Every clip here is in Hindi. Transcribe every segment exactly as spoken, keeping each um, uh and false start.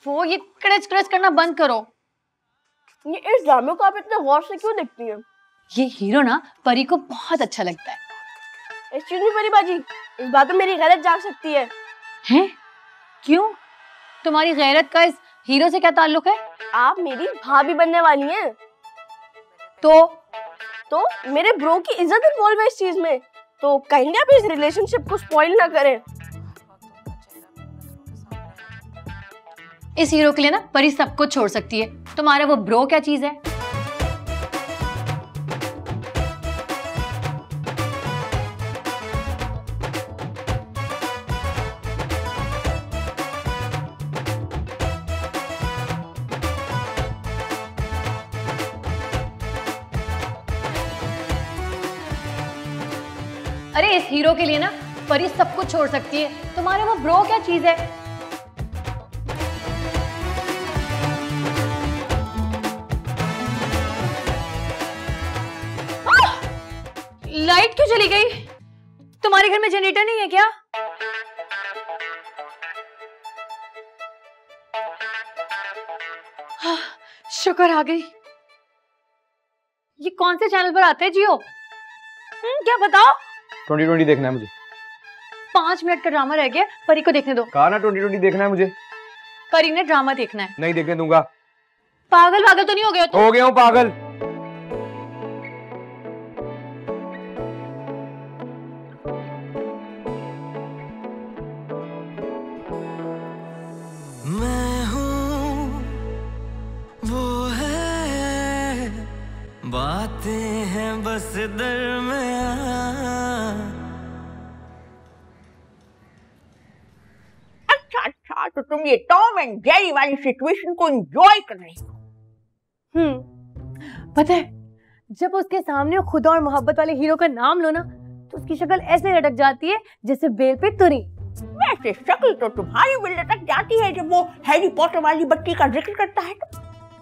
वो ये क्रच क्रच करना बंद करो। ये इस ड्रामे को आप इतने गौर से क्यों देखती हैं? ये हीरो ना परी को बहुत अच्छा लगता है। एक्सक्यूज मी परी बाजी, इस बात में मेरी गैरत जाग सकती है। हैं? क्यों? तुम्हारी गैरत का इस हीरो से क्या ताल्लुक है? आप मेरी भाभी बनने वाली हैं। तो तो मेरे ब्रो की इज्जत इन्वॉल्व है इस चीज में, तो कहेंगे आप इस रिलेशनशिप को स्पॉइल ना करें। इस हीरो के लिए ना परी सब कुछ छोड़ सकती है, तुम्हारा वो ब्रो क्या चीज है? अरे इस हीरो के लिए ना परी सब कुछ छोड़ सकती है, तुम्हारे वो ब्रो क्या चीज है? लाइट क्यों चली गई? तुम्हारे घर में जनरेटर नहीं है क्या? हाँ, शुक्र आ गई। ये कौन से चैनल पर आते हैं जियो? हम्म, क्या बताओ? ट्वेंटी ट्वेंटी देखना है मुझे। पांच मिनट का ड्रामा रह गया, परी को देखने दो। कहा ना ट्वेंटी ट्वेंटी देखना है मुझे। परी ने ड्रामा देखना है। नहीं देखने दूंगा। पागल पागल तो नहीं हो गए तुम? हो गया हूँ पागल। मैं हूँ वो है, बातें हैं बस दरमियां। अच्छा अच्छा, तो तुम ये टॉम एंड जेरी वाली सिचुएशन को एंजॉय कर रही हो? हम्म, पता है जब उसके सामने खुदा और मोहब्बत वाले हीरो का नाम लो ना, तो उसकी शक्ल ऐसे लटक जाती है जैसे बेल पे तुरी। वैसे शक्ल तो तुम्हारी भी लटक जाती है जब वो हैरी पॉटर वाली बच्ची का जिक्र करता है तो।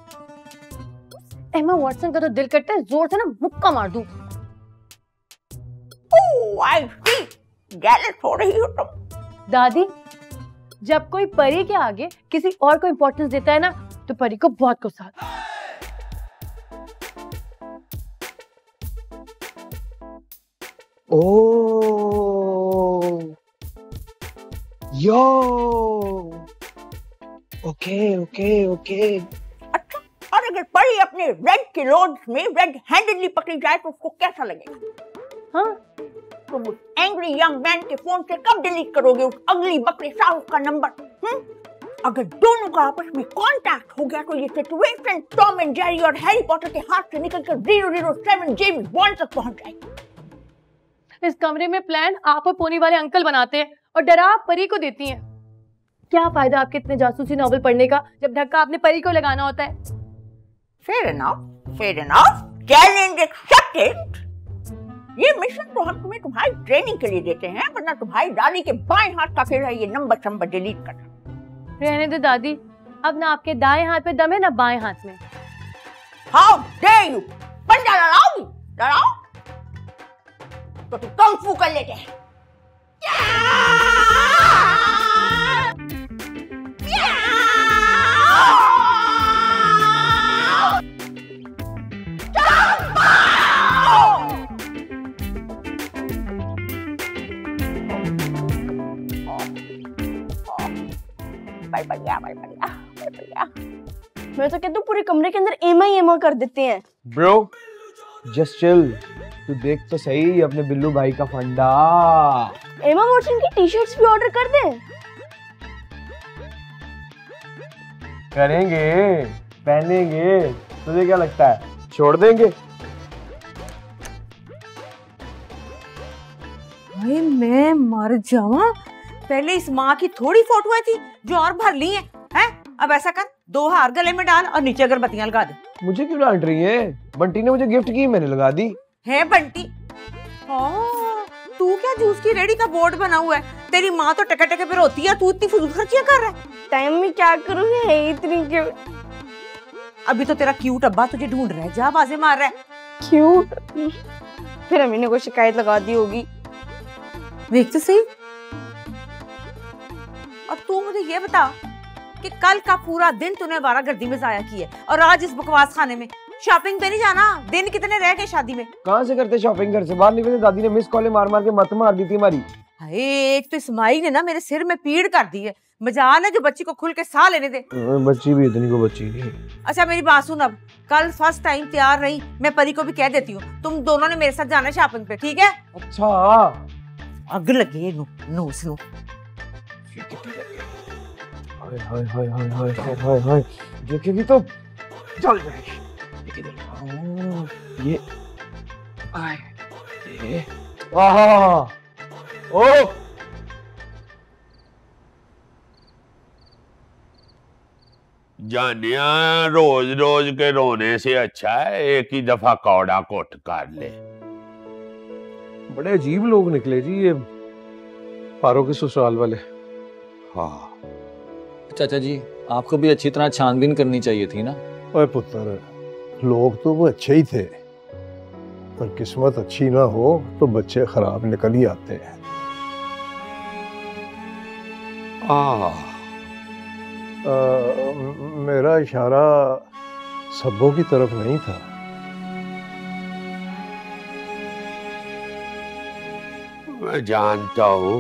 एमा वॉटसन का तो दिल करता है जोर से ना मुक्का मार दूं। ओह आई सी, जेलस हो रही हो तुम। दादी, जब कोई परी के आगे किसी और को इम्पोर्टेंस देता है ना, तो परी को बहुत गुस्सा आता है। Oh yo, okay okay okay. अच्छा, और अगर परी अपने रेड क्लोथ्स में रेड हैंडेडली पकड़ी जाए तो उसको कैसा लगेगा? हाँ, तुम उस एंग्री यंग मैन के फोन से कब डिलीट करोगे उस अगली बकरे शाहरुख का नंबर? हम्म, अगर दोनों का आपस में कांटेक्ट हो गया तो ये सिचुएशन टॉम एंड जेरी और हैरी पॉटर के हाथ से निकलकर zero zero seven James Bond तक पहुंच जाएगी। इस कमरे में प्लान आप और पोनी वाले अंकल बनाते हैं और डरा आप परी को देती हैं। क्या फायदा आपके इतने जासूसी नॉवल पढ़ने का जब धक्का आपने परी को लगाना होता है। Fair enough, fair enough, challenge accepted। ये मिशन तो हम तुम्हें तुम्हारी ट्रेनिंग के लिए देते हैं, वरना तुम्हारी दादी के बाएं हाथ का फिर है ये नंबर नंबर डिलीट करना। रहने दो दादी, अब ना आपके दाएं हाथ में दम है ना बाएं हाथ में। How dare you? पंजा लड़ाओगी? लड़ाओ तो तुम कंग फू कर लेते हैं। भाई बढ़िया, भाई बढ़िया, भाई बढ़िया। मैं तो कहती हूँ पूरे कमरे के अंदर एमा ही एमा कर देते हैं। ब्रो जस्ट चिल, तू देख तो सही अपने बिल्लू भाई का फंडा। एमा वॉटसन की टी शर्ट्स भी ऑर्डर कर दें? करेंगे, पहनेंगे, तुझे क्या लगता है छोड़ देंगे? भाई मैं मर जाऊं, पहले इस माँ की थोड़ी फोटो थी जो और भर ली है, हैं? अब ऐसा कर, दो हार गले में डाल और नीचे अगरबत्तियां लगा दे। मुझे क्यों डांट रही है? बंटी ने मुझे गिफ्ट की, मैंने लगा दी। है बंटी? हाँ, तू क्या जूस की रेडी का बोर्ड बना हुआ है? तेरी माँ तो टके टके पे रोती है, तू इतनी फजूल खर्चियां कर रहा है। टाइम में क्या करूँ, है इतनी क्यूट। अभी तो तेरा क्यूट अब्बा तुझे ढूंढ रहा है, जा बाजे मार रहा है। क्यूट? फिर अम्मी ने कोई शिकायत लगा दी होगी। देख तो सही। और तू मुझे ये बता, कि कल का पूरा दिन तूने आवारागर्दी में जाया किया और आज इस बकवास खाने में। शॉपिंग पे नहीं जाना, दिन कितने रह गए शादी में? कहाँ से करते शॉपिंग? घर से बाहर निकले दादी ने मिस कॉलें मार मार के मत मार दी थी हमारी। हाय, एक तो इस्माइल ने ना मेरे सिर में पीड़ कर दी है। मजाल है जो बच्ची को खुल के साह लेने दे। बच्ची भी इतनी को बच्ची नहीं। अच्छा मेरी बात सुन, अब कल फर्स्ट टाइम तैयार रही, मैं परी को भी कह देती हूँ तुम दोनों ने मेरे साथ जाना है शॉपिंग पे, ठीक है? अच्छा अग लगी नो नो स्नो। हाय हाय हाय हाय हाय हाय हाय हाय देखेगी तो चल जाएगी। ये आए ये आहा ओ जानिया, रोज रोज के रोने से अच्छा है एक ही दफा कौड़ा कोट कर ले। बड़े अजीब लोग निकले जी ये पारो के ससुराल वाले। हाँ चाचा जी, आपको भी अच्छी तरह छानबीन करनी चाहिए थी ना। ओए पुत्र, लोग तो वो अच्छे ही थे, पर किस्मत अच्छी ना हो तो बच्चे खराब निकल ही आते हैं। आ, आ, मेरा इशारा सब्बों की तरफ नहीं था। मैं जानता हूँ,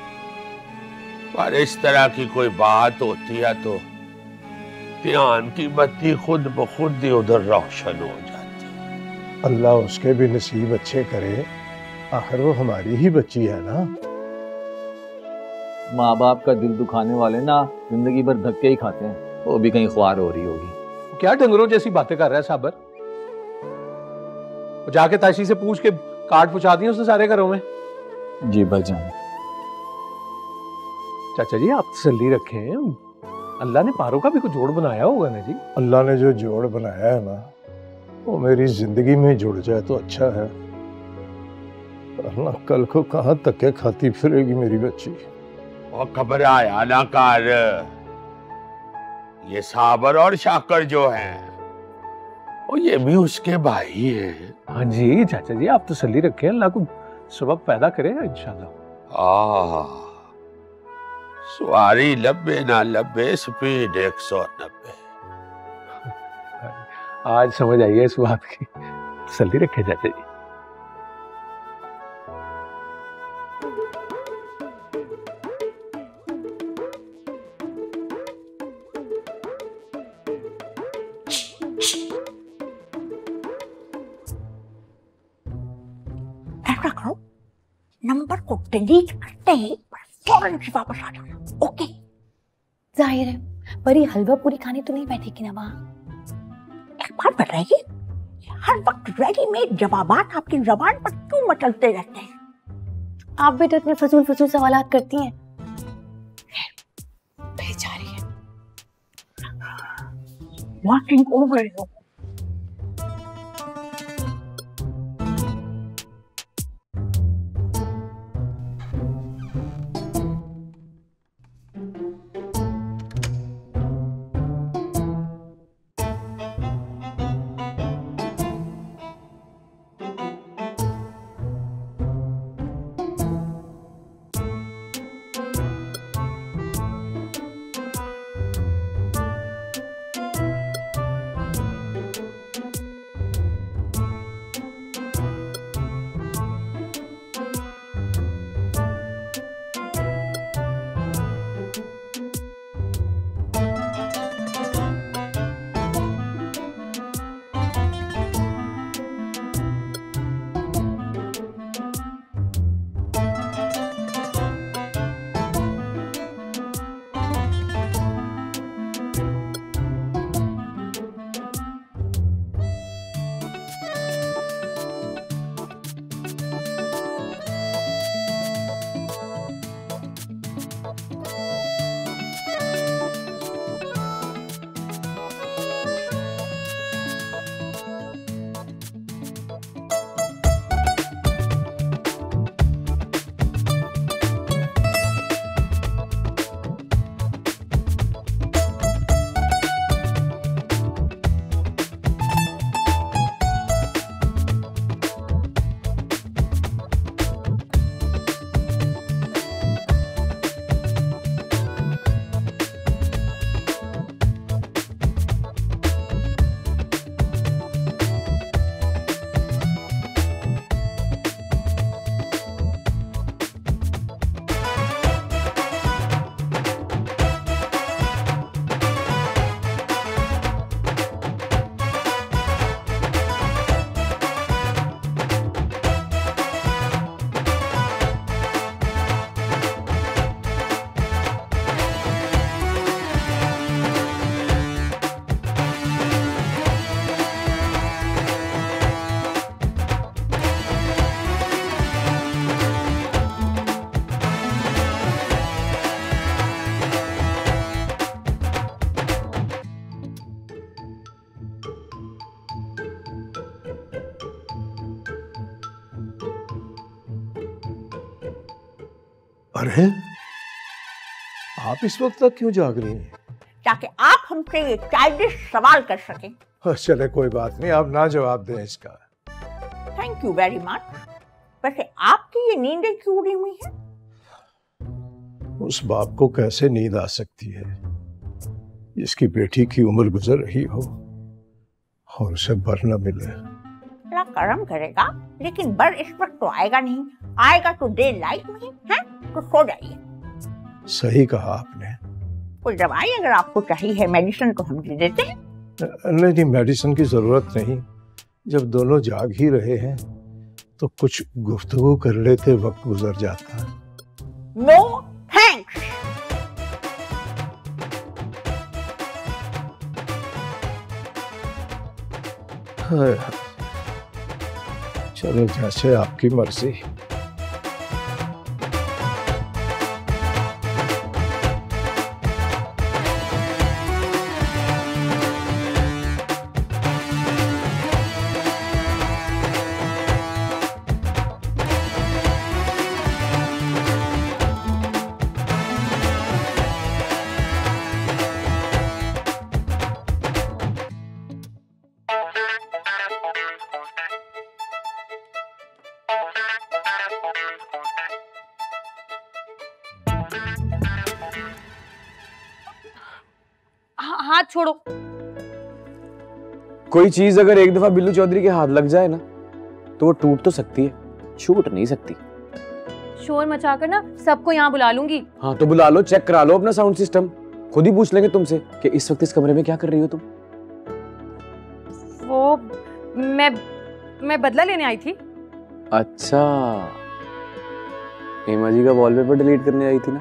पर इस तरह की कोई बात होती है तो ध्यान की बत्ती खुद ब खुद ही उधर रोशन हो जाती। अल्लाह उसके भी नसीब अच्छे करे, आखिर वो हमारी ही बच्ची है ना। माँ बाप का दिल दुखाने वाले ना जिंदगी भर धक्के ही खाते हैं, वो भी कहीं ख्वार हो रही होगी। क्या डंगरों जैसी बातें कर रहा है साबर? जाके ताशी से पूछ के कार्ड पहुंचा दिए उसने सारे घरों में। जी भाईजान। चाचा जी आप तसल्ली रखें, अल्लाह ने पारो का भी कुछ जोड़ बनाया होगा ना जी। अल्लाह ने जो जोड़ बनाया है ना, वो मेरी जिंदगी में जुड़ जाए तो अच्छा है, वरना कल को कहाँ धक्के खाती फिरेगी मेरी बच्ची। और घबराया ना कर, ये साबर और शाकर जो हैं, और ये भी उसके भाई हैं। हाँ जी चाचा जी आप तसल्ली रखें, अल्लाह को सबब पैदा करेगा इंशाल्लाह। आ सवारी लब्बे ना लब्बे, स्पीड एक सौ नब्बे। आज समझ आई है इस बात की। तसल्ली रखे चाचा जी। ऐसा करो, नंबर को डिलीट करते ही फौरन से वापस आ जाना, ओके? जाहिर है परी हलवा पूरी खाने तो नहीं बैठेगी ना वहाँ। एक बात बताइए, हर वक्त रेडीमेड जवाबात आपकी जबान पर क्यों मचलते रहते हैं? आप बेटा इतने फजूल फजूल सवालात करती हैं। बेचारी है। Watching over you. अरे आप इस वक्त तक क्यों जाग रही हैं? ताकि आप हमसे ये चाइल्डिश सवाल कर सकें। चले कोई बात नहीं, आप ना जवाब दें इसका। Thank you very much. वैसे आपकी ये नींदें क्यों उड़ी हुई है? उस बाप को कैसे नींद आ सकती है जिसकी बेटी की उम्र गुजर रही हो और उसे बर न मिले। अल्लाह करम करेगा, लेकिन बर इस वक्त तो आएगा नहीं। आएगा तो डे लाइट में ही है, तो सो जाइए। सही कहा आपने। कोई दवाई अगर आपको चाहिए है, मेडिसिन तो हम दे देते हैं। नहीं नहीं, मेडिसिन की जरूरत नहीं। जब दोनों जाग ही रहे हैं तो कुछ गुफ्तगू कर लेते वक्त गुजर जाता। No thanks. चलो जैसे आपकी मर्जी। हाथ छोड़ो। कोई चीज अगर एक दफा बिल्लू चौधरी के हाथ लग जाए ना तो वो टूट तो सकती है, छूट नहीं सकती। शोर मचाकर ना सबको यहाँ बुला लूंगी। हाँ तो बुला लो, चेक करा लो अपना साउंड सिस्टम। खुद ही पूछ लेंगे तुमसे कि इस वक्त इस कमरे में क्या कर रही हो तुम। वो मैं मैं बदला लेने आई थी। अच्छा, हेमा जी का वॉलपेपर डिलीट करने आई थी ना।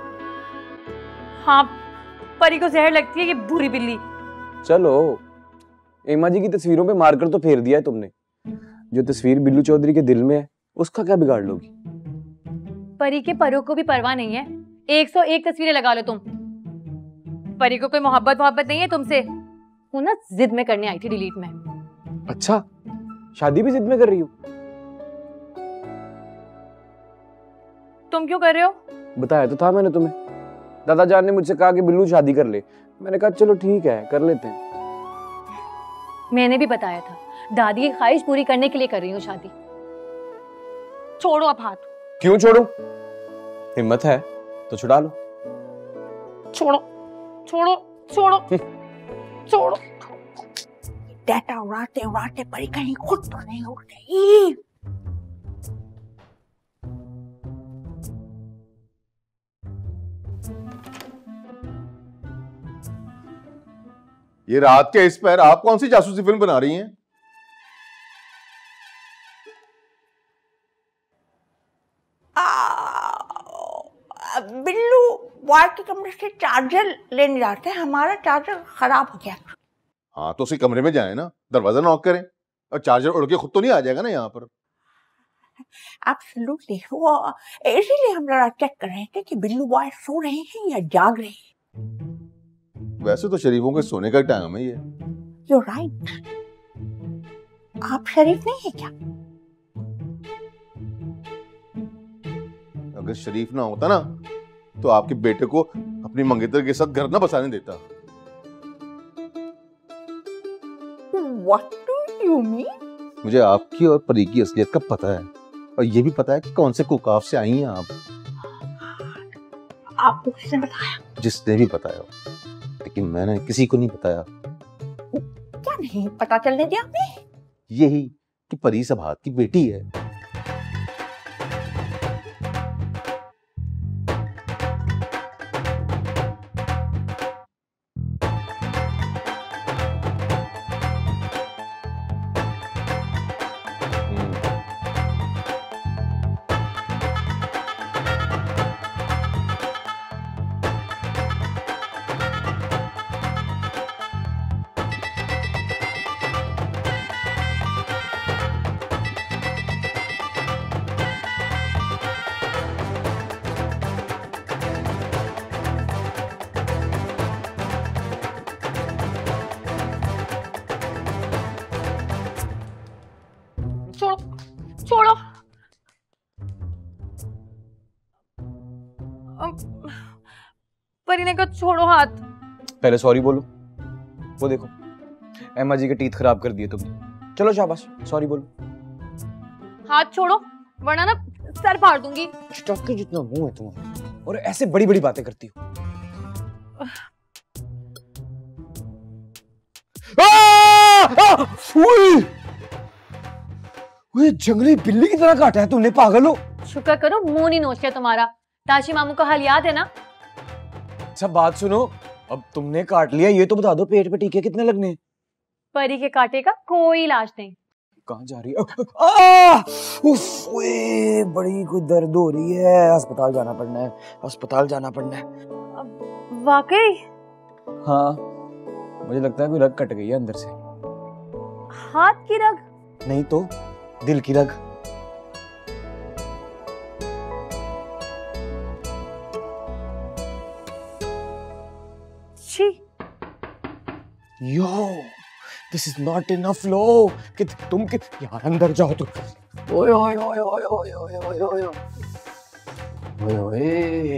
हाँ, परी को जहर लगती है ये बुरी बिल्ली। चलो, हेमा जी की तस्वीरों पे मार्कर तो फेर दिया है तुमने। जो तस्वीर बिल्लू चौधरी के दिल में है उसका क्या बिगाड़ लोगी। परी के परों को भी परवाह नहीं है। एक सौ एक तस्वीरें लगा लो तुम। परी को कोई मोहब्बत मोहब्बत नहीं है तुमसे। वो ना जिद में करने आई थी डिलीट में। अच्छा, शादी भी जिद में कर रही हो? तुम क्यों कर रहे हो? बताया तो था मैंने तुम्हें। दादा जान ने मुझसे कहा कि बिल्लू शादी कर ले। मैंने कहा चलो ठीक है, कर लेते हैं। मैंने भी बताया था, दादी की ख्वाहिश पूरी करने के लिए कर रही हूँ शादी। छोड़ो अब हाथ। क्यों छोड़ूं? हिम्मत है तो छुड़ा लो। छोड़ो छोड़ो छोड़ो छोड़ो। डाटा उड़ाते उड़ाते परी कहीं खुद तो नहीं उड़ गई। ये रात के इस पर आप कौन सी जासूसी फिल्म बना रही हैं? बिल्लू बॉय के कमरे से चार्जर लेने जाते हैं। हमारा चार्जर खराब हो गया। हाँ तो उसी कमरे में जाए ना, दरवाजा नॉक करें और चार्जर उड़ के खुद तो नहीं आ जाएगा ना यहाँ पर। एब्सोल्युटली, वो इसीलिए हम जरा चेक कर रहे थे कि बिल्लू बॉय सो रहे हैं या जाग रहे हैं। वैसे तो शरीफों के सोने का टाइम है ये। You're right. आप शरीफ नहीं है क्या? अगर शरीफ ना होता ना तो आपके बेटे को अपनी मंगेतर के साथ घर ना बसाने देता। What do you mean? मुझे आपकी और परी की असलियत का पता है और ये भी पता है कि कौन से कुकाफ से आई हैं आप। आपको किसने बताया? जिसने भी बताया, लेकिन मैंने किसी को नहीं बताया। क्या नहीं पता चलने दिया आपने? यही कि परी सभात की बेटी है। मैंने कहा छोड़ो हाथ। पहले सॉरी बोलो। वो देखो एम्मा जी के टीथ खराब कर दिए तुमने। चलो शाबाश, सॉरी बोलो। हाथ छोड़ो वरना ना सर फाड़ दूंगी। स्टॉक के जितना मुंह है तुम्हारा, और ऐसे बड़ी बड़ी बातें करती हो। वो जंगली बिल्ली की तरह काटा है तुमने, पागल हो। शुक्र करो मुंह नहीं नोच लिया तुम्हारा। ताशी मामू का हाल याद है ना? अच्छा बात सुनो, अब तुमने काट लिया ये तो बता दो पेट पे टीके कितने लगने हैं? परी के कांटे का कोई इलाज नहीं। कहाँ जा रही है? आ! उफ, ओए, बड़ी कोई दर्द हो रही है, अस्पताल जाना पड़ना है, अस्पताल जाना पड़ना है। वाकई? हाँ, मुझे लगता है कोई रग कट गई है अंदर से। हाथ की रग? नहीं तो दिल की रग। छी। Yo, this is not enough लो। कि तुम कि यार अंदर जाओ तो। ओए ओए ओए ओए ओए ओए ओए ओए ओए ओए,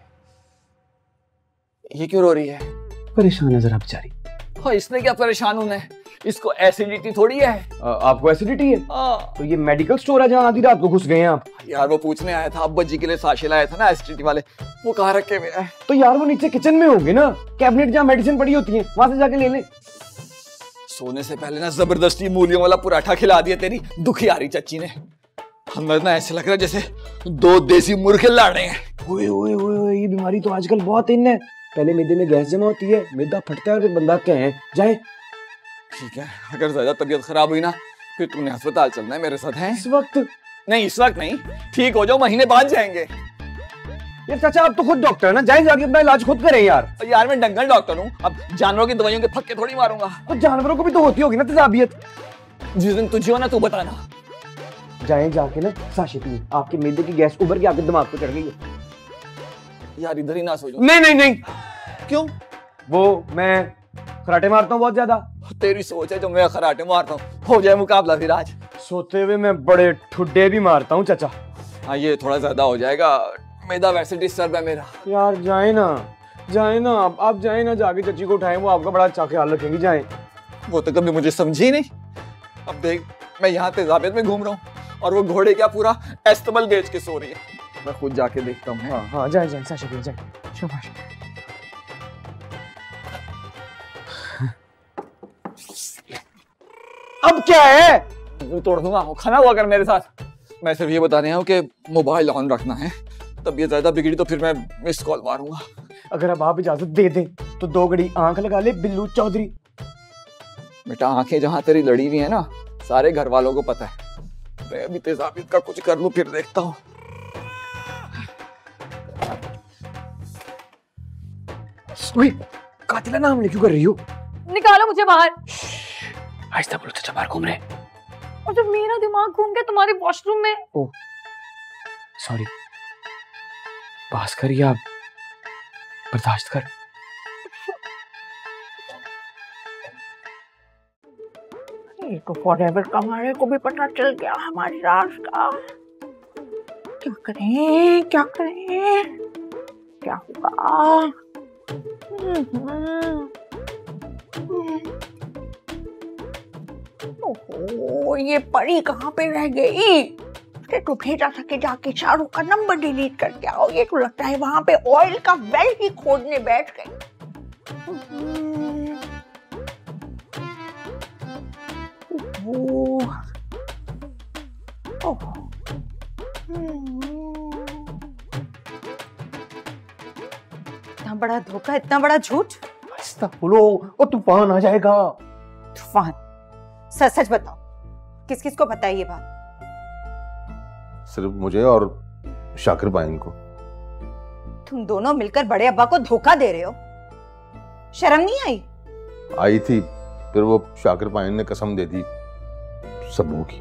ये क्यों रो रही है? परेशान है जरा बेचारी। हाँ, इसने क्या परेशान होना है? इसको एसिडिटी थोड़ी है। आ, आपको एसिडिटी है? हाँ। तो ये मेडिकल स्टोर है जहाँ आधी रात को घुस गए हैं आप? यार वो पूछने आया था, अब्बा जी के लिए साशे लाया था ना एसिडिटी वाले, वो कहाँ रखे हुए हैं? तो यार वो नीचे किचन में होंगे ना, कैबिनेट जहाँ मेडिसिन पड़ी होती है, वहां से जाके ले ले। सोने से पहले ना जबरदस्ती मूलियों वाला पराठा खिला दिया तेरी दुखियारी चच्ची ने। अंदर ना ऐसे लग रहा है जैसे दो देसी मुर्गे लड़ रहे हैं। ओए ओए ओए, ये बीमारी तो आजकल बहुत इन है। पहले मैदे में गैस जमा होती है, मैदा फटता है और फिर बंदा कहे जाए। ठीक है, अगर ज्यादा तबीयत खराब हुई ना फिर तूने अस्पताल चलना है मेरे साथ। है इस वक्त नहीं, इस वक्त नहीं, ठीक हो जाओ महीने बाद जाएंगे। यार चाचा आप तो खुद डॉक्टर है ना, जाए जाके अपना इलाज खुद करें यार। यार मैं डंगल डॉक्टर हूँ, अब जानवरों की दवाइयों के फक्के थोड़ी मारूंगा। तो जानवरों को भी तो होती होगी ना तेजाबियत। जिस दिन तुझे हो ना तू बताना। जाए जाके ना साशे पिए, आपके मैदे की गैस उभर के आपके दिमाग पे चढ़ गई है। यार इधर ही ना सोचो। नहीं नहीं नहीं। क्यों? वो मैं खराटे मारता हूँ बहुत ज्यादा। तेरी सोच है जो मैं खराटे मारता हूँ, हो जाए मुकाबला फिर आज। सोते हुए मैं बड़े ठुड्डे भी मारता हूँ चाचा। हाँ ये थोड़ा ज्यादा हो जाएगा, मैदा वैसे डिस्टर्ब है मेरा। यार जाए ना, जाए ना आप आप जाए ना, जाके चाची को उठाएं, वो आपका बड़ा अच्छा ख्याल रखेंगी। जाए। वो तो कभी मुझे समझी नहीं। अब देख मैं यहाँ तेजाबियत में घूम रहा हूँ और वो घोड़े क्या पूरा एस्तबल बेच के सो रही है। मैं खुद जाके देखता हूँ। हाँ हाँ जाए जाए साशा पिए, जाए। शाबाश। अब क्या है? वो तोड़ दूंगा, खाना हुआ कर मेरे साथ। मैं सिर्फ ये बता रहा हूँ कि मोबाइल ऑन रखना है, तबीयत ज्यादा बिगड़ी तो फिर मैं मिस कॉल मारूंगा। अगर अब आप इजाजत दे दें तो दो घड़ी आंख लगा ले बिल्लू चौधरी। बेटा आंखें जहां तेरी लड़ी हुई है ना, सारे घर वालों को पता है। मैं अभी तेजाबियत का कुछ कर लूं फिर देखता हूँ। कातिला नाम ले क्यों कर रही हो? निकालो मुझे बाहर। आहिस्ता बोलो चाचा, बाहर घूम रहे। और जब मेरा दिमाग घूम गया तुम्हारे वॉशरूम में। ओह सॉरी, पास कर या बर्दाश्त कर। ये तो फॉरएवर का हमारे को भी पता चल गया हमारे राज का। क्या करें क्या करें, क्या होगा? ओहो, ये परी कहाँ पे रह गई? अरे तो भेजा सके जाके शाहरुख का नंबर डिलीट करके आओ। ये तो लगता है वहां पे ऑयल का वेल ही खोदने बैठ गई। ओह, ओह, इतना बड़ा धोखा, इतना बड़ा झूठ। बोलो, वो तूफान आ जाएगा। तूफान? सच सच बताओ, किस किस को पता है ये बात? सिर्फ मुझे और शाकिर भाई को। तुम दोनों मिलकर बड़े अब्बा को धोखा दे रहे हो, शर्म नहीं आई? आई थी, फिर वो शाकिर भाई ने कसम दे दी सब्बू की।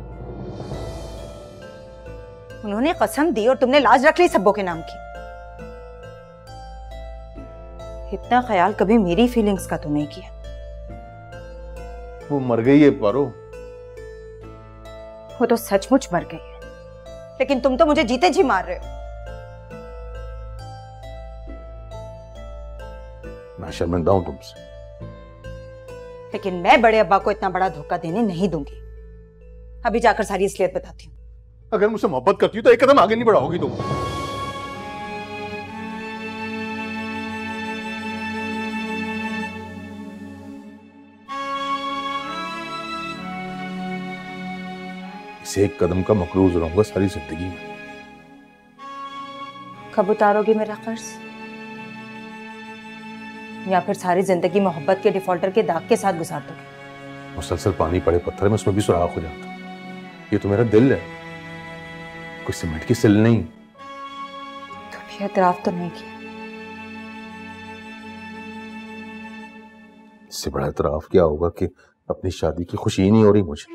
उन्होंने कसम दी और तुमने लाज रख ली सब्बू के नाम की। इतना ख्याल कभी मेरी फीलिंग्स का तो नहीं किया। वो मर गई है पारो। वो तो सचमुच मर गई है, लेकिन तुम तो मुझे जीते जी मार रहे हो। मैं शर्मिंदा हूं तुमसे। लेकिन मैं बड़े अब्बा को इतना बड़ा धोखा देने नहीं दूंगी। अभी जाकर सारी असलियत बताती हूँ। अगर मुझसे मोहब्बत करती हो तो एक कदम आगे नहीं बढ़ाओगी तुम। इस एक कदम का मकरूज रहूंगा सारी जिंदगी में। कब उतारोगी मेरा कर्ज? या फिर सारी जिंदगी मोहब्बत के डिफॉल्टर के दाग के साथ गुजार दोगे? मुसलसल पानी पड़े पत्थर में उसमें भी सुराख हो जाता। ये तो मेरा दिल है, कोई सीमेंट की सिल नहीं। कभी एतराफ तो नहीं किया? इससे बड़ा एतराफ क्या होगा कि अपनी शादी की खुशी ही नहीं हो रही मुझे।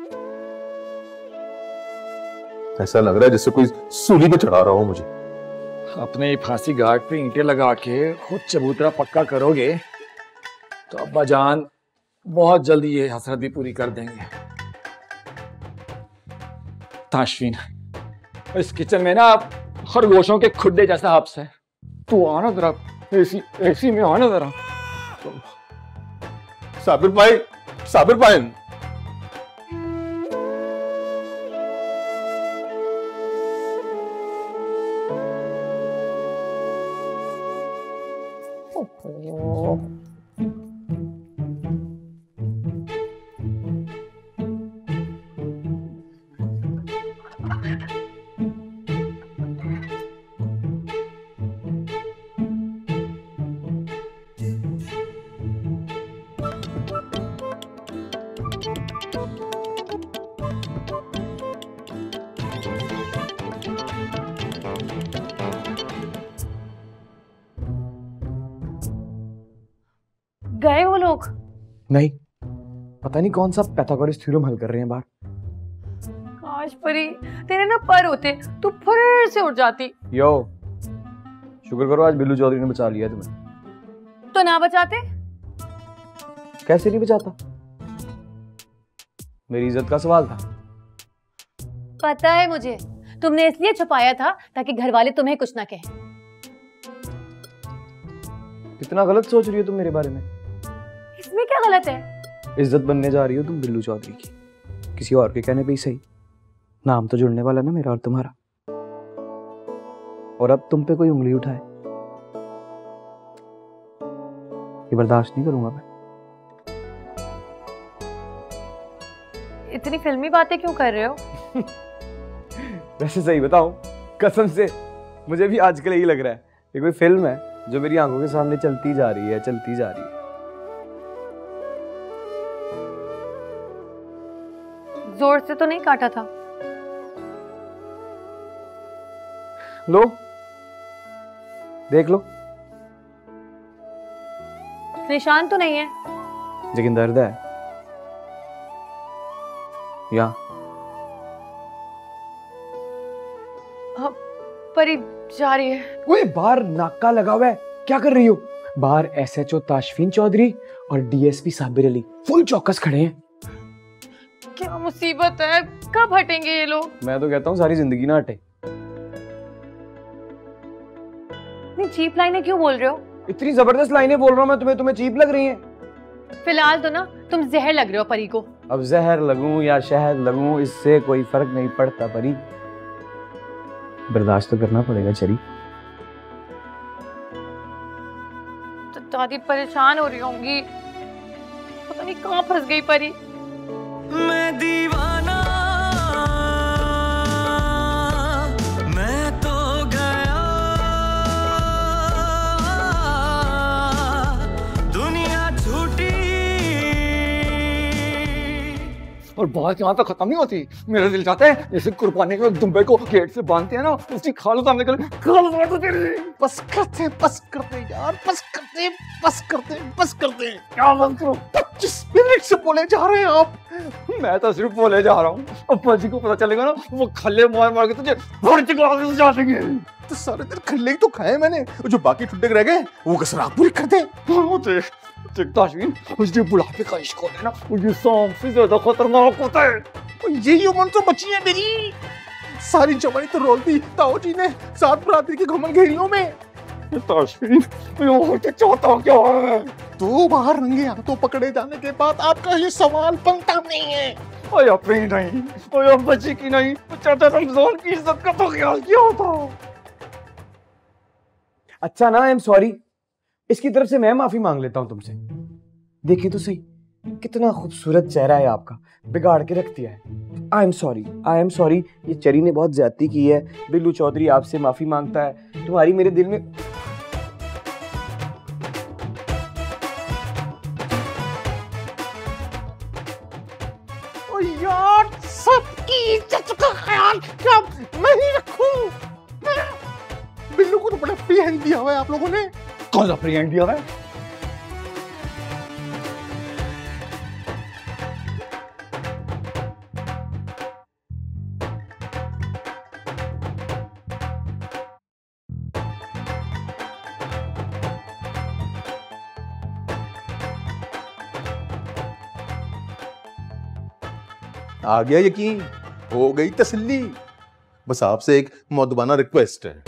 ऐसा लग रहा है जैसे कोई सूली पे चढ़ा रहा हो मुझे। अपने फांसी घाट पे ईंटें लगा के खुद चबूतरा पक्का करोगे तो अब्बा जान बहुत जल्दी ये हसरत भी पूरी कर देंगे। ताशवीन, इस किचन में ना खरगोशों के खुड्डे जैसा हब्स है। तू आना जरा, एसी एसी में आना जरा। साबिर भाई, साबिर भाई, गए वो लोग? नहीं, पता नहीं कौन सा पैथागोरस थ्योरम हल कर रहे हैं बाहर। काश परी तेरे ना पर होते तू फिर से उठ जाती। यो, शुक्र करो आज बिल्लू चौधरी ने बचा लिया तुम्हें। तो ना बचाते? कैसे नहीं बचाता? मेरी इज्जत का सवाल था। पता है मुझे, तुमने इसलिए छुपाया था ताकि घर वाले तुम्हें कुछ ना कहें। कितना गलत सोच रही हो तुम मेरे बारे में। इसमें क्या गलत है? इज्जत बनने जा रही हो तुम बिल्लू चौधरी की, किसी और के कहने पे ही सही। नाम तो जुड़ने वाला ना मेरा और तुम्हारा। और अब तुम पे कोई उंगली उठाए, ये बर्दाश्त नहीं करूंगा मैं। इतनी फिल्मी बातें क्यों कर रहे हो? वैसे सही बताऊं, कसम से मुझे भी आजकल यही लग रहा है ये कोई फिल्म है जो मेरी आंखों के सामने चलती जा रही है, चलती जा रही है। जोर से तो नहीं काटा था? लो देख लो, निशान तो नहीं है, लेकिन दर्द है या परी जा रही है। ओए बाहर नाका लगा हुआ है, क्या कर रही हो? बाहर एसएचओ ताशफीन चौधरी और डीएसपी साबिर अली फुल चौकस खड़े हैं। क्या मुसीबत है, कब हटेंगे ये लोग? मैं तो कहता हूँ सारी जिंदगी ना हटे। इतनी चीप लाइनें क्यों बोल रहे हो? इतनी जबरदस्त लाइनें बोल रहा हूँ मैं तुम्हें, तुम्हें चीप लग रही हैं? फिलहाल तो ना तुम जहर लग रहे हो परी को। अब जहर लगूं या शहद लगूं इससे कोई फर्क नहीं पड़ता परी, बर्दाश्त तो करना पड़ेगा चरी। तो दादी परेशान हो रही होंगी, पता नहीं कहाँ फंस गई परी। मैं दीवाना, मैं तो गया दुनिया झूठी। और बात यहाँ तक खत्म नहीं होती। मेरा दिल चाहता है जैसे कुर्बानी के दुम्बे को गेट से बांधते हैं ना, उसकी खाल सामने कर खाल मार दो तेरी। बस करते बस करते यार, बस करते बस करते बस करते क्या बात करो। पच्चीस मिनट से बोले जा रहे हैं आप, मैं तो सिर्फ बोले जा रहा हूँ। अब्बा जी को पता चलेगा ना, वो खल्ले मार मार के तुझे जा देंगे। तो सारे दिन खल्ले तो खाए मैंने, जो बाकी ठुड्डे रह गए वो कसरा पूरी कर दे। ताशवीन, मुझे बुढ़ापे का इश्क होता है ना, मुझे सांप से ज्यादा खतरनाक होता है। यही उम्र तो बची है मेरी, सारी जवानी तो रोल दी ताऊ जी ने सात बरादरी के घमंड घेरियों में। ताशफीन, मैं चाहता क्या है? तू बाहर नंगे हाथों पकड़े जाने के बाद आपका ये सवाल बनता नहीं है। ओए अपनी नहीं, ओए बच्ची की नहीं, चाचा रमजान की इज्जत का तो ख्याल किया होता। अच्छा ना, आई एम सॉरी। इसकी तरफ से मैं माफी मांग लेता हूँ तुमसे। देखिए तो सही, कितना खूबसूरत चेहरा है आपका, बिगाड़ के रख दिया है। I am sorry, I am sorry. ये चरी ने बहुत ज्यादती की है। बिल्लू चौधरी आपसे माफी मांगता है। तुम्हारी मेरे दिल में ओ यार, सबकी इज्जत का ख्याल क्या मैं ही रखूं? बिल्लू को तो बड़ा फ्री हैंड दिया हुआ है आप लोगों ने। कौन सा फ्री हैंड दिया हुआ है? आ गया यकीन, हो गई तसल्ली। बस आपसे एक मौदबाना रिक्वेस्ट है।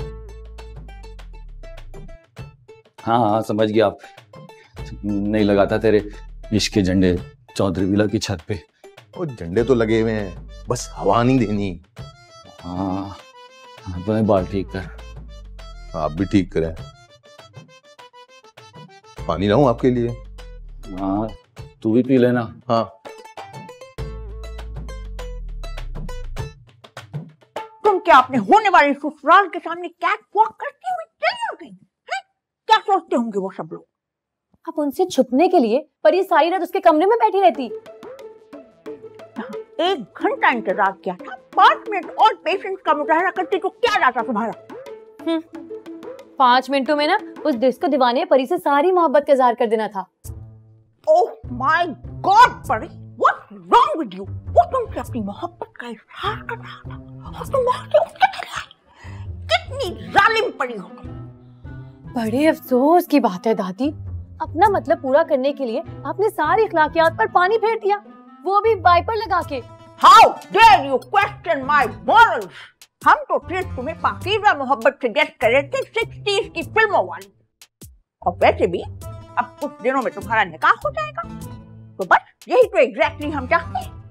हाँ हाँ समझ गया। आप नहीं लगाता तेरे इश्क के झंडे चौधरी विला की छत पे। वो झंडे तो लगे हुए हैं, बस हवा नहीं देनी। हाँ अपने बाल ठीक कर। आप भी ठीक करें। पानी लाऊं आपके लिए? हाँ तू भी पी लेना। हाँ तुम क्या अपने होने वाले ससुराल के सामने कैट वॉक करती हुई चली हो गई? क्या सोचते होंगे वो सब लोग? अब उनसे छुपने के लिए परी सारी रात उसके कमरे में बैठी रहती। एक घंटा इंतजार किया था, पांच मिनट और पेशेंस का मुजाहरा करती तो क्या जाता तुम्हारा? पांच मिनटों में ना उस डिस्को दीवाने परी से सारी मोहब्बत का इजहार कर देना था। Oh my God Pari, what's wrong with you? वो तुमसे अपनी मोहब्बत का इजहार कर रहा था और तुम वहां से उसके चले आए। कितनी जालिम परी हो तुम। बड़े अफसोस की बात है दादी, अपना मतलब पूरा करने के लिए आपने सारी अखलाकियात पर पानी फेर दिया, वो भी वाइपर लगा के। How dare you question my morals? हम तो सिर्फ तुम्हें पाकीज़ा मोहब्बत सजेस्ट कर रहे थे सिक्सटीज़ की फिल्मों वाली। और वैसे भी अब कुछ दिनों में तुम्हारा निकाह हो जाएगा, तो बस यही तो एग्जैक्टली हम चाहते हैं।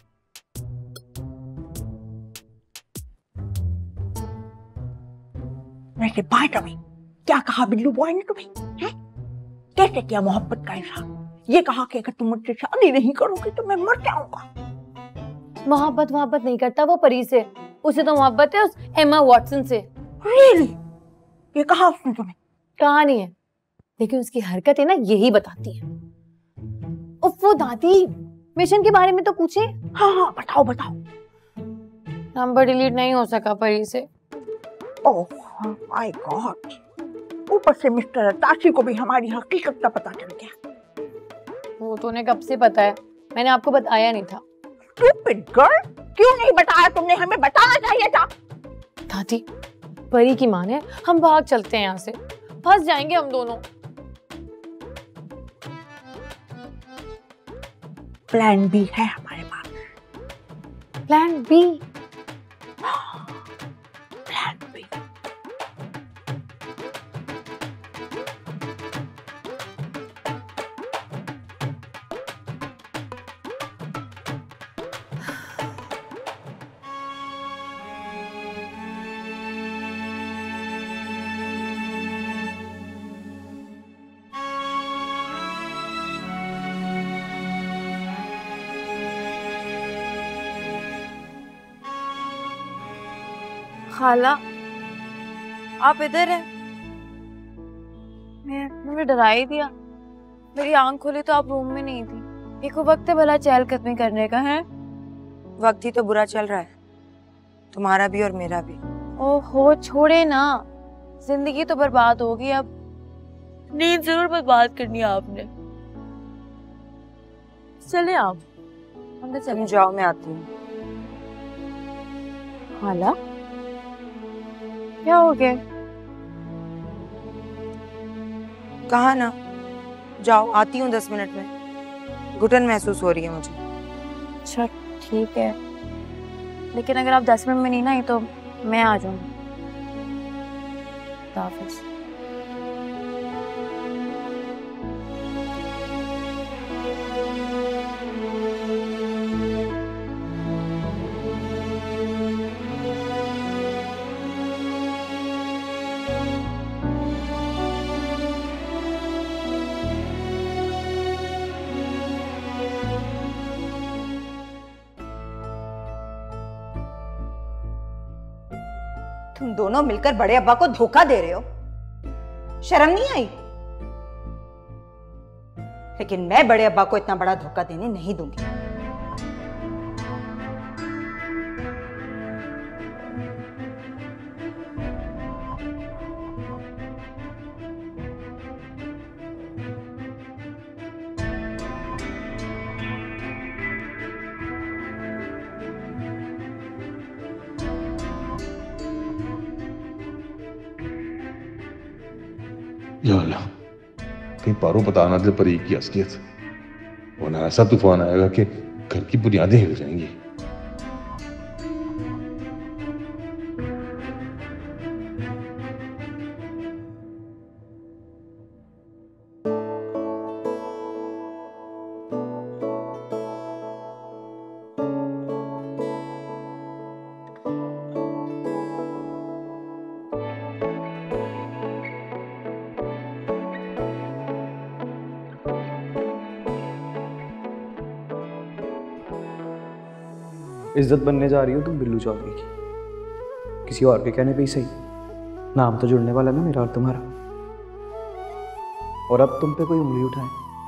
वैसे बाय द वे, क्या कहा बिल्लू बॉय ने तुम्हें? है? कैसे किया मोहब्बत का इजहार? ये कहा कि अगर तुम मुझसे शादी नहीं करोगे तो मैं मर जाऊंगा। मोहब्बत मोहब्बत नहीं करता वो परी से, उसे तो मोहब्बत है उस एमा वॉटसन से। Really? ये कहा उसने तुम्हें? कहा नहीं है, लेकिन उसकी हरकतें ना यही बताती हैं। उफ वो दादी, मिशन के बारे में तो पूछे। हाँ हाँ बताओ बताओ। नंबर डिलीट नहीं हो सका परी से। ओह माय गॉड, ऊपर से मिस्टर ताशी को भी हमारी हकीकत का पता चल गया। वो तो उन्हें कब से पता है, मैंने आपको बताया नहीं था। Stupid girl, क्यों नहीं बताया तुमने? हमें बताना चाहिए था। दादी परी की माने, हम भाग चलते हैं यहाँ से, फंस जाएंगे हम दोनों। प्लान बी है हमारे पास। Plan B? Plan B. खाला आप इधर हैं? मैं मुझे डरा ही दिया। मेरी आंख खोली तो आप रूम में नहीं थी। एक वक्त है भला चहलकदमी करने का है। वक्त ही तो बुरा चल रहा है, तुम्हारा भी और मेरा भी। ओहो छोड़े ना, जिंदगी तो बर्बाद होगी अब। नींद जरूर बर्बाद करनी है आपने। चले आप अंदर चले जाओ, मैं आती हूँ। खाला क्या हो गया? कहा ना, जाओ, आती हूँ दस मिनट में। घुटन महसूस हो रही है मुझे। अच्छा ठीक है, लेकिन अगर आप दस मिनट में नहीं ना आई तो मैं आ जाऊंगी। खुदा हाफिज़। तुम दोनों मिलकर बड़े अब्बा को धोखा दे रहे हो, शर्म नहीं आई? लेकिन मैं बड़े अब्बा को इतना बड़ा धोखा देने नहीं दूंगी। या अल्लाह, कहीं पारो पता ना दे परी की असलियत, वरना ऐसा तूफान आएगा कि घर की बुनियादें हिल जाएंगी। इज्जत बनने जा रही हो तुम बिल्लू चौधरी की, किसी और के कहने पे ही सही। नाम तो जुड़ने वाला ना मेरा और तुम्हारा, और अब तुम पे कोई उंगली उठाए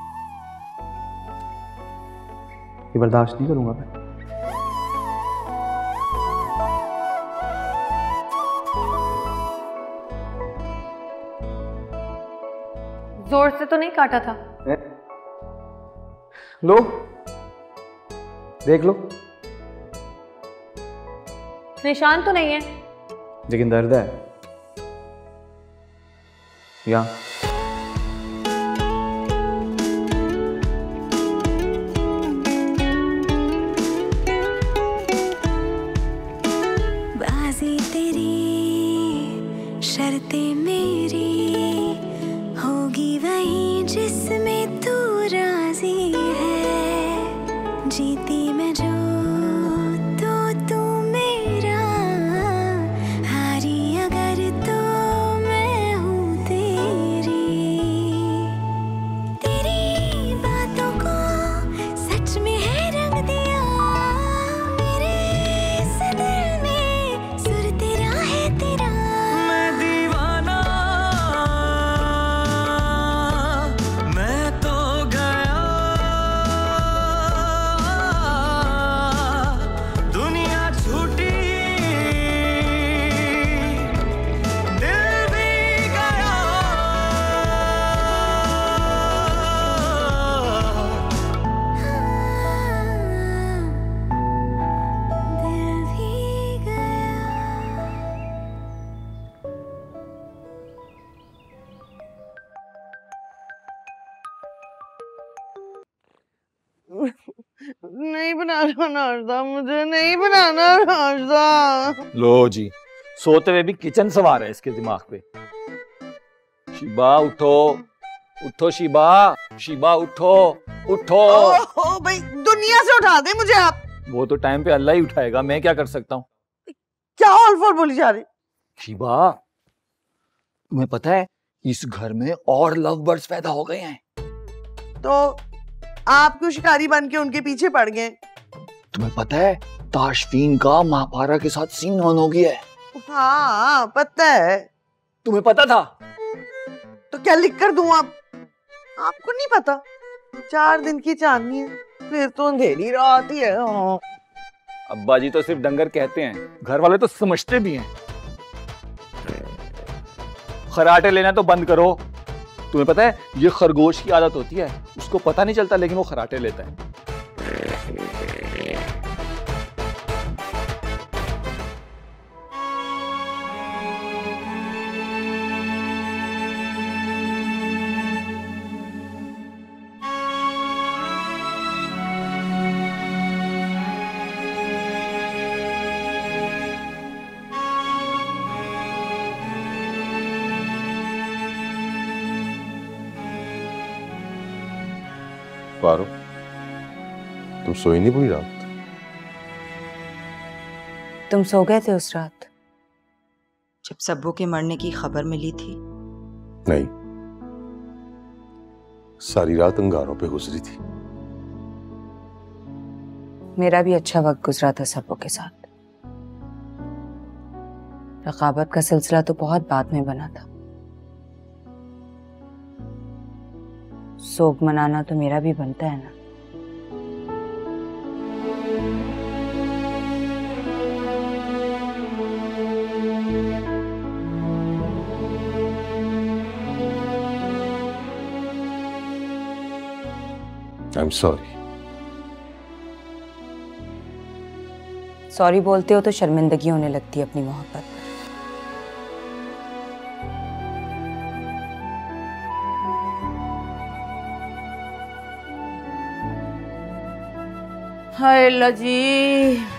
ये बर्दाश्त नहीं करूंगा मैं। जोर से तो नहीं काटा था। ए? लो देख लो, निशान तो नहीं है, लेकिन दर्द है यहाँ। बाजी तेरी शर्तें मेरी होगी वही जिसमें तू राजी है। जीती मैं जो तो तू मेरा, हारी अगर तो मैं हूँ तेरी। तेरी बातों को सच में है रंग दिया मेरे इस दिल में, सुर तेरा है तेरा। मैं दीवाना, मैं तो गया, दुनिया छूटी, दिल भी गया। दिल भी गया। नहीं बनाना नाश्ता, मुझे नहीं बनाना नाश्ता। लो जी, सोते हुए भी किचन सवार है इसके दिमाग पे। शिबा उठो, उठो शिबा, शिबा उठो, उठो। ओहो भाई, दुनिया से उठा दे मुझे आप। वो तो टाइम पे अल्लाह ही उठाएगा, मैं क्या कर सकता हूँ। क्या ऑल फॉर बोली जा रही? शिबा, तुम्हें पता है इस घर में और लव बर्ड्स पैदा हो गए हैं। तो आप क्यों शिकारी बन के उनके पीछे पड़ गए? तुम्हें पता है ताशफीन का महापारा के साथ सीन ऑन हो गया है। हाँ पता है। तुम्हें पता था? तो क्या लिख कर दूं आप? आपको नहीं पता? चार दिन की चांदनी है, फिर तो अंधेरी रात ही है। हाँ। अब्बा जी तो सिर्फ डंगर कहते हैं, घर वाले तो समझते भी हैं। खराटे लेना तो बंद करो। तुम्हें पता है ये खरगोश की आदत होती है, उसको पता नहीं चलता लेकिन वो खराटे लेता है। पारो, तुम सोई नहीं पूरी रात? तुम सो गए थे उस रात जब सब्बू के मरने की खबर मिली थी? नहीं, सारी रात अंगारों पे गुजरी थी। मेरा भी अच्छा वक्त गुजरा था सब्बू के साथ। रकाबत का सिलसिला तो बहुत बाद में बना था। सोग मनाना तो मेरा भी बनता है ना। I'm sorry. सॉरी बोलते हो तो शर्मिंदगी होने लगती है अपनी मोहब्बत। हाय अल्लाह जी।